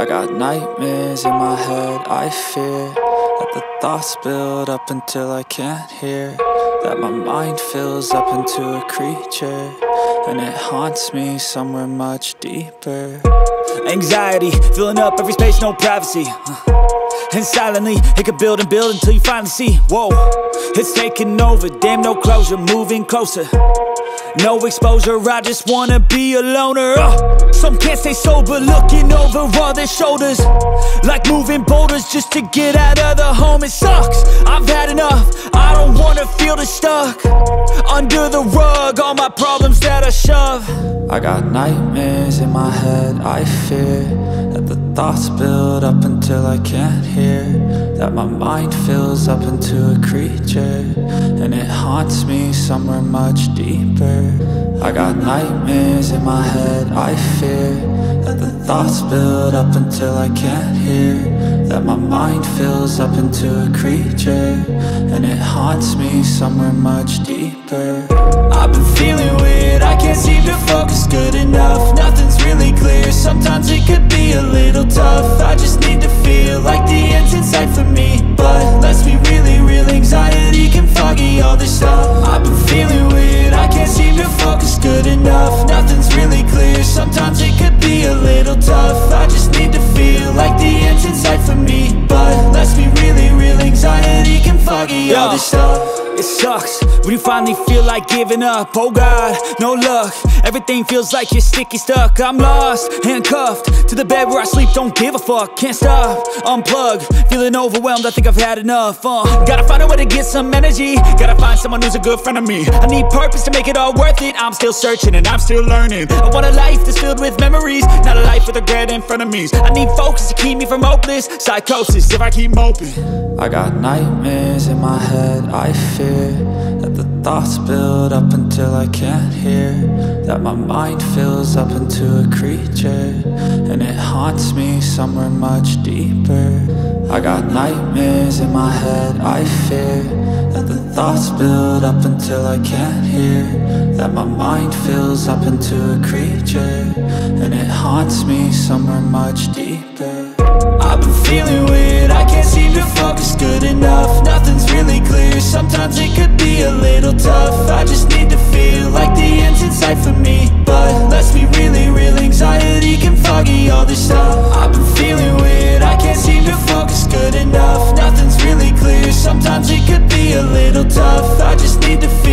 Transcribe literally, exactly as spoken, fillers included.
got nightmares in my head, I fear that the thoughts build up until I can't hear, that my mind fills up into a creature, and it haunts me somewhere much deeper. Anxiety, filling up every space, no privacy, and silently, it could build and build until you finally see, whoa, it's taking over, damn no closure, moving closer. No exposure, I just wanna be a loner. uh, Some can't stay sober, looking over all their shoulders, like moving boulders just to get out of the home. It sucks, I've had enough, I don't wanna feel the stuck under the rug, all my problems that I shove. I got nightmares in my head, I fear that the thoughts build up until I can't hear, that my mind fills up into a creature, and it haunts me somewhere much deeper. I got nightmares in my head, I fear that the thoughts build up until I can't hear, that my mind fills up into a creature, and it haunts me somewhere much deeper. I've been feeling weird, I can't seem to focus good enough, nothing's really clear, sometimes it could be a little tough. I just need to feel like the end's in sight for me, but let's be really real, anxiety can foggy all this stuff. I've been feeling weird, I can't seem to focus good enough, nothing's really clear, sometimes it could be a little tough. I just need to feel like the end's in sight for me, but let's be really real, anxiety can foggy all this stuff. It sucks when you finally feel like giving up. Oh God, no luck, everything feels like you're sticky stuck. I'm lost, handcuffed to the bed where I sleep, don't give a fuck. Can't stop, unplug, feeling overwhelmed, I think I've had enough. uh, Gotta find a way to get some energy, gotta find someone who's a good friend of me. I need purpose to make it all worth it, I'm still searching and I'm still learning. I want a life that's filled with memories, not a life with regret in front of me. I need focus to keep me from hopeless psychosis if I keep moping. I got nightmares in my head, I fear that the thoughts build up until I can't hear, that my mind fills up into a creature, and it haunts me somewhere much deeper. I got nightmares in my head, I fear that the thoughts build up until I can't hear, that my mind fills up into a creature, and it haunts me somewhere much deeper. I've been feeling weird, I can't seem to focus good enough, nothing's really clear, sometimes it could be a little tough. I just need to feel like the end's in sight for me, but let's be really real, anxiety can foggy all this stuff. I've been feeling weird, I can't seem to focus good enough, nothing's really clear, sometimes it could be a little tough. I just need to feel